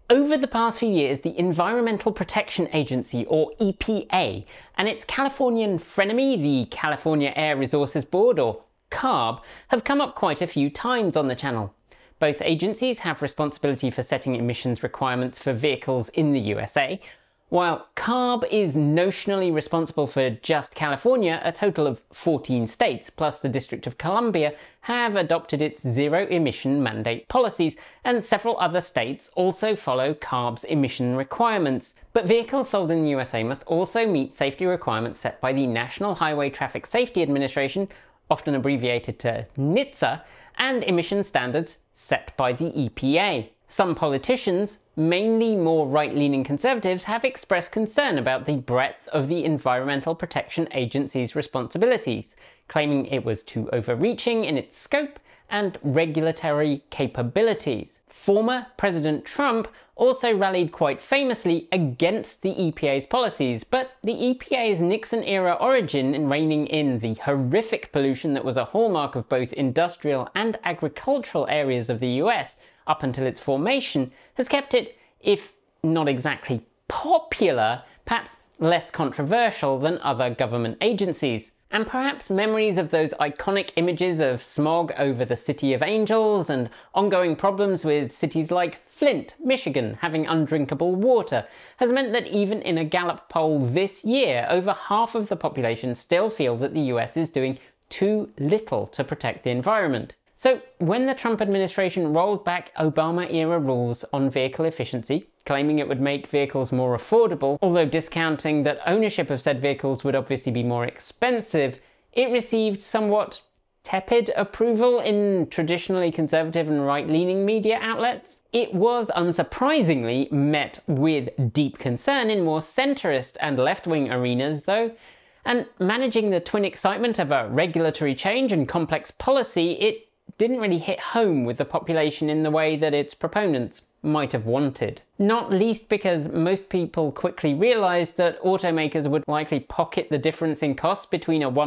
Over the past few years, the Environmental Protection Agency, or EPA, and its Californian frenemy, the California Air Resources Board, or CARB, have come up quite a few times on the channel. Both agencies have responsibility for setting emissions requirements for vehicles in the USA. While CARB is notionally responsible for just California, a total of 14 states, plus the District of Columbia, have adopted its zero-emission mandate policies, and several other states also follow CARB's emission requirements. But vehicles sold in the USA must also meet safety requirements set by the National Highway Traffic Safety Administration, often abbreviated to NHTSA, and emission standards set by the EPA. Some politicians, mainly more right-leaning conservatives, have expressed concern about the breadth of the Environmental Protection Agency's responsibilities, claiming it was too overreaching in its scope and regulatory capabilities. Former President Trump also rallied quite famously against the EPA's policies, but the EPA's Nixon-era origin in reining in the horrific pollution that was a hallmark of both industrial and agricultural areas of the US up until its formation has kept it, if not exactly popular, perhaps less controversial than other government agencies. And perhaps memories of those iconic images of smog over the City of Angels and ongoing problems with cities like Flint, Michigan, having undrinkable water has meant that even in a Gallup poll this year, over half of the population still feel that the US is doing too little to protect the environment. So when the Trump administration rolled back Obama-era rules on vehicle efficiency, claiming it would make vehicles more affordable, although discounting that ownership of said vehicles would obviously be more expensive, it received somewhat tepid approval in traditionally conservative and right-leaning media outlets. It was unsurprisingly met with deep concern in more centrist and left-wing arenas though, and managing the twin excitement of a regulatory change and complex policy, it didn't really hit home with the population in the way that its proponents might have wanted. Not least because most people quickly realised that automakers would likely pocket the difference in costs between a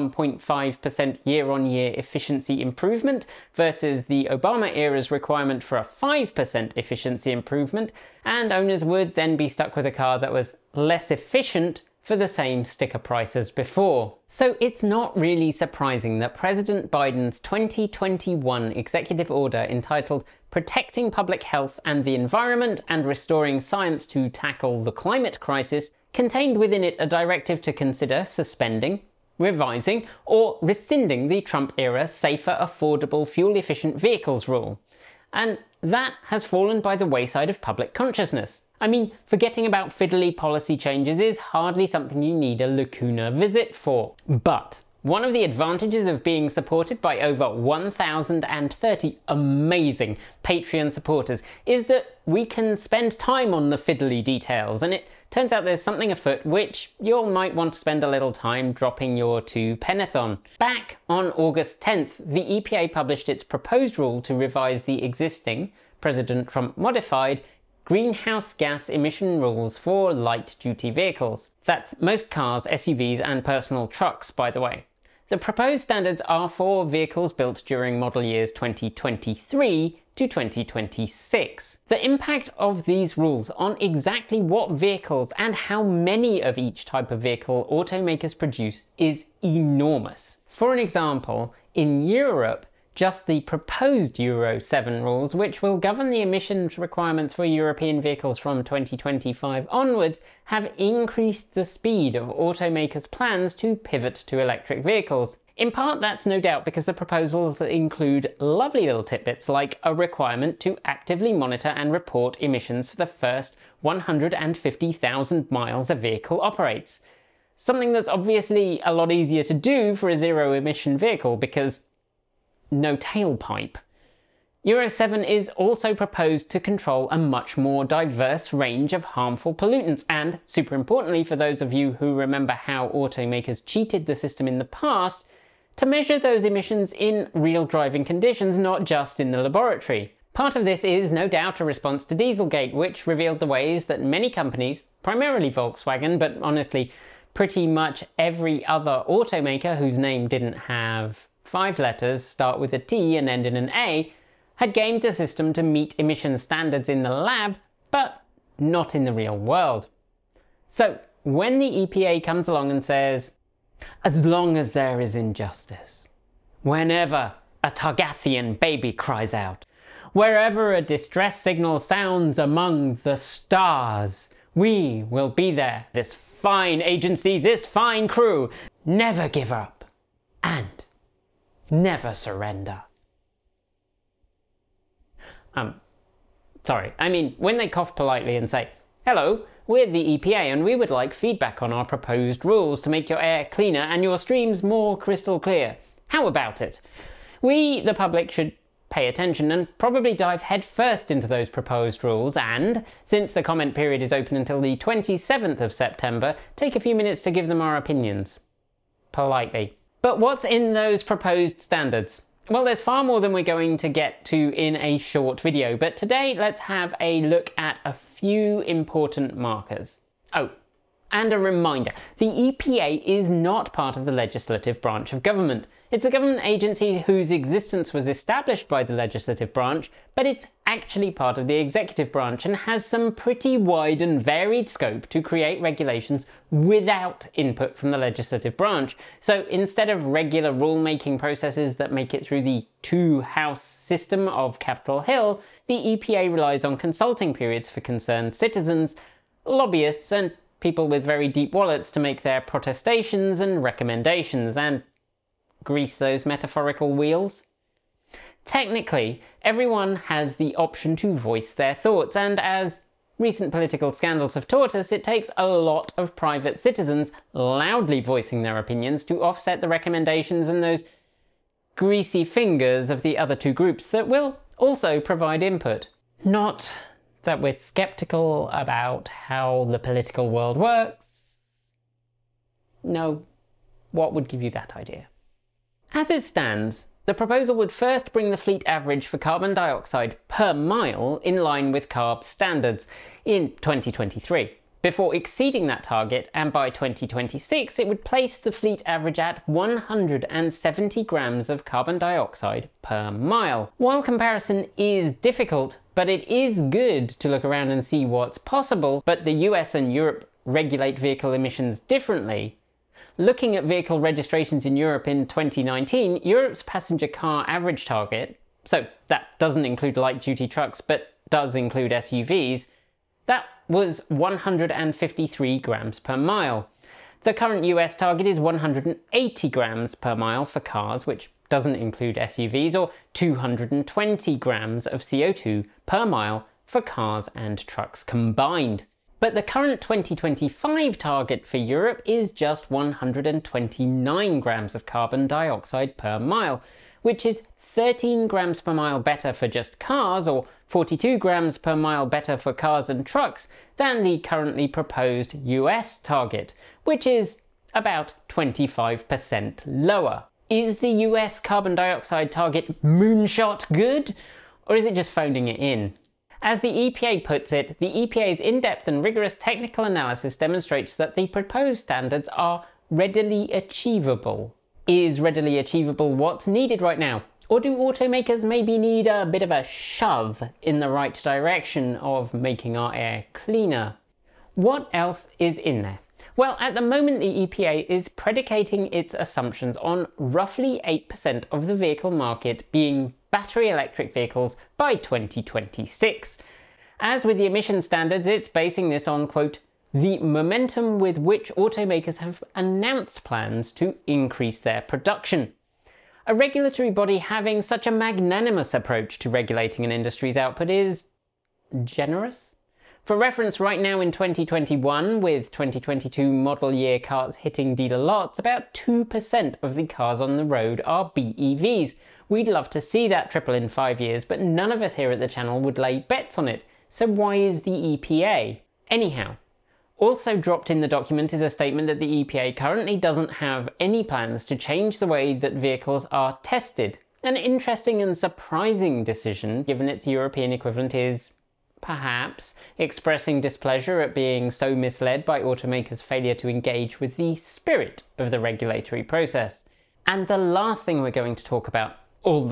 1.5% year-on-year efficiency improvement versus the Obama era's requirement for a 5% efficiency improvement, and owners would then be stuck with a car that was less efficient for the same sticker price as before. So it's not really surprising that President Biden's 2021 executive order entitled Protecting Public Health and the Environment and Restoring Science to Tackle the Climate Crisis contained within it a directive to consider suspending, revising, or rescinding the Trump-era Safer, Affordable, Fuel-Efficient Vehicles rule. And that has fallen by the wayside of public consciousness. I mean, forgetting about fiddly policy changes is hardly something you need a Lacuna visit for. But one of the advantages of being supported by over 1,030 amazing Patreon supporters is that we can spend time on the fiddly details, and it turns out there's something afoot which you might want to spend a little time dropping your 2 penneth on. Back on August 10th, the EPA published its proposed rule to revise the existing, President Trump modified, greenhouse gas emission rules for light-duty vehicles. That's most cars, SUVs and personal trucks, by the way. The proposed standards are for vehicles built during model years 2023 to 2026. The impact of these rules on exactly what vehicles and how many of each type of vehicle automakers produce is enormous. For an example, in Europe, just the proposed Euro 7 rules, which will govern the emissions requirements for European vehicles from 2025 onwards, have increased the speed of automakers' plans to pivot to electric vehicles. In part, that's no doubt because the proposals include lovely little tidbits like a requirement to actively monitor and report emissions for the first 150,000 miles a vehicle operates. Something that's obviously a lot easier to do for a zero-emission vehicle because no tailpipe. Euro 7 is also proposed to control a much more diverse range of harmful pollutants and, super importantly for those of you who remember how automakers cheated the system in the past, to measure those emissions in real driving conditions, not just in the laboratory. Part of this is no doubt a response to Dieselgate, which revealed the ways that many companies, primarily Volkswagen, but honestly pretty much every other automaker whose name didn't have 5 letters, start with a T and end in an A, had gamed the system to meet emission standards in the lab, but not in the real world. So when the EPA comes along and says, as long as there is injustice, whenever a Targathian baby cries out, wherever a distress signal sounds among the stars, we will be there. This fine agency, this fine crew, never give up and never surrender. Sorry, I mean, when they cough politely and say, hello, we're the EPA and we would like feedback on our proposed rules to make your air cleaner and your streams more crystal clear. How about it? We, the public, should pay attention and probably dive headfirst into those proposed rules and, since the comment period is open until the 27th of September, take a few minutes to give them our opinions. Politely. But what's in those proposed standards? Well, there's far more than we're going to get to in a short video, but today let's have a look at a few important markers. Oh, and a reminder, the EPA is not part of the legislative branch of government. It's a government agency whose existence was established by the legislative branch, but it's actually part of the executive branch and has some pretty wide and varied scope to create regulations without input from the legislative branch. So instead of regular rulemaking processes that make it through the two-house system of Capitol Hill, the EPA relies on consulting periods for concerned citizens, lobbyists, and people with very deep wallets to make their protestations and recommendations and grease those metaphorical wheels. Technically, everyone has the option to voice their thoughts, and as recent political scandals have taught us, it takes a lot of private citizens loudly voicing their opinions to offset the recommendations and those greasy fingers of the other two groups that will also provide input. Not that we're skeptical about how the political world works. No, what would give you that idea? As it stands, the proposal would first bring the fleet average for carbon dioxide per mile in line with CARB standards in 2023, before exceeding that target, and by 2026 it would place the fleet average at 170 grams of carbon dioxide per mile. While comparison is difficult, but it is good to look around and see what's possible, but the US and Europe regulate vehicle emissions differently. Looking at vehicle registrations in Europe in 2019, Europe's passenger car average target, so that doesn't include light-duty trucks but does include SUVs, that was 153 grams per mile. The current US target is 180 grams per mile for cars, which doesn't include SUVs, or 220 grams of CO2 per mile for cars and trucks combined. But the current 2025 target for Europe is just 129 grams of carbon dioxide per mile, which is 13 grams per mile better for just cars, or 42 grams per mile better for cars and trucks, than the currently proposed US target, which is about 25% lower. Is the US carbon dioxide target moonshot good, or is it just phoning it in? As the EPA puts it, the EPA's in-depth and rigorous technical analysis demonstrates that the proposed standards are readily achievable. Is readily achievable what's needed right now? Or do automakers maybe need a bit of a shove in the right direction of making our air cleaner? What else is in there? Well, at the moment the EPA is predicating its assumptions on roughly 8% of the vehicle market being battery electric vehicles by 2026. As with the emission standards, it's basing this on, quote, the momentum with which automakers have announced plans to increase their production. A regulatory body having such a magnanimous approach to regulating an industry's output is generous. For reference, right now in 2021, with 2022 model year cars hitting dealer lots, about 2% of the cars on the road are BEVs. We'd love to see that triple in 5 years, but none of us here at the channel would lay bets on it. So why is the EPA? Anyhow, also dropped in the document is a statement that the EPA currently doesn't have any plans to change the way that vehicles are tested. An interesting and surprising decision, given its European equivalent is perhaps expressing displeasure at being so misled by automakers' failure to engage with the spirit of the regulatory process. And the last thing we're going to talk about, although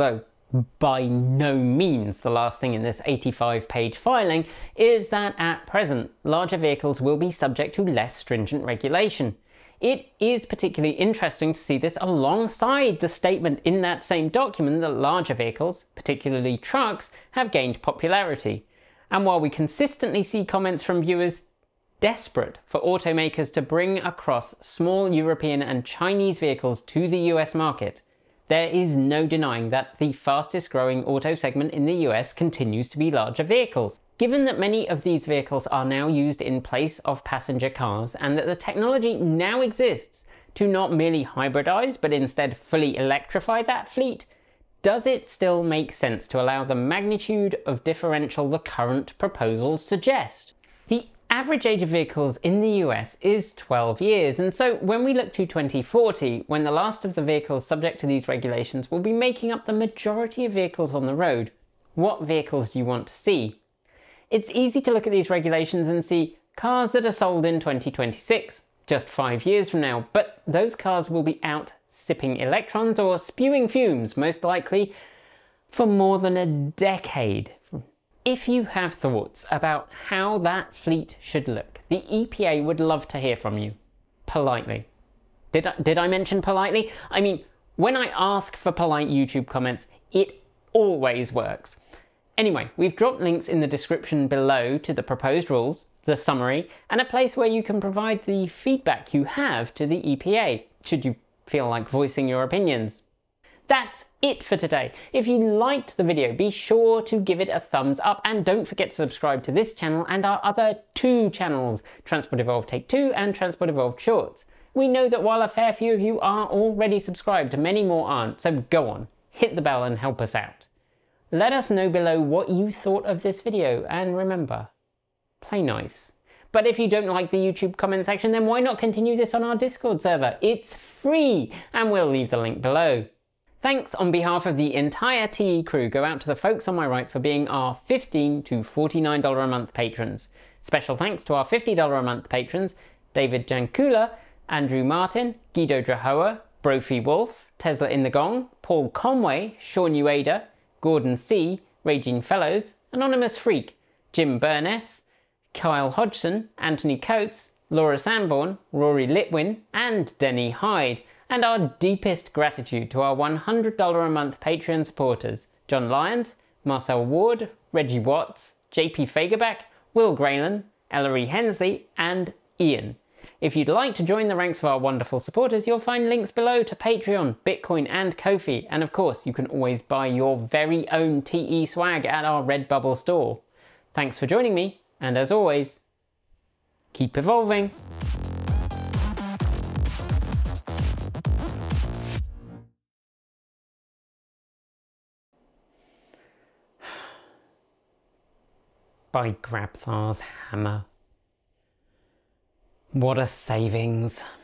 by no means the last thing in this 85-page filing is that at present, larger vehicles will be subject to less stringent regulation. It is particularly interesting to see this alongside the statement in that same document that larger vehicles, particularly trucks, have gained popularity. And while we consistently see comments from viewers desperate for automakers to bring across small European and Chinese vehicles to the US market, there is no denying that the fastest growing auto segment in the US continues to be larger vehicles. Given that many of these vehicles are now used in place of passenger cars and that the technology now exists to not merely hybridize but instead fully electrify that fleet, does it still make sense to allow the magnitude of differential the current proposals suggest? The average age of vehicles in the US is 12 years, and so when we look to 2040, when the last of the vehicles subject to these regulations will be making up the majority of vehicles on the road, what vehicles do you want to see? It's easy to look at these regulations and see cars that are sold in 2026, just 5 years from now, but those cars will be out sipping electrons or spewing fumes, most likely, for more than a decade. If you have thoughts about how that fleet should look, the EPA would love to hear from you. Politely. Did I mention politely? I mean, when I ask for polite YouTube comments, it always works. Anyway, we've dropped links in the description below to the proposed rules, the summary, and a place where you can provide the feedback you have to the EPA, should you feel like voicing your opinions. That's it for today. If you liked the video, be sure to give it a thumbs up and don't forget to subscribe to this channel and our other 2 channels, Transport Evolved Take 2 and Transport Evolved Shorts. We know that while a fair few of you are already subscribed, many more aren't, so go on, hit the bell and help us out. Let us know below what you thought of this video, and remember, play nice. But if you don't like the YouTube comment section, then why not continue this on our Discord server? It's free, and we'll leave the link below. Thanks on behalf of the entire TE crew go out to the folks on my right for being our $15 to $49 a month patrons. Special thanks to our $50 a month patrons, David Jankula, Andrew Martin, Guido Drahoa, Brophy Wolf, Tesla in the Gong, Paul Conway, Sean Ueda, Gordon C, Raging Fellows, Anonymous Freak, Jim Burness, Kyle Hodgson, Anthony Coates, Laura Sanborn, Rory Litwin, and Denny Hyde. And our deepest gratitude to our $100 a month Patreon supporters, John Lyons, Marcel Ward, Reggie Watts, JP Fagerback, Will Graylan, Ellery Hensley, and Ian. If you'd like to join the ranks of our wonderful supporters, you'll find links below to Patreon, Bitcoin, and Ko-fi, and of course you can always buy your very own TE swag at our Redbubble store. Thanks for joining me, and as always, keep evolving! By Grabthar's hammer. What a savings.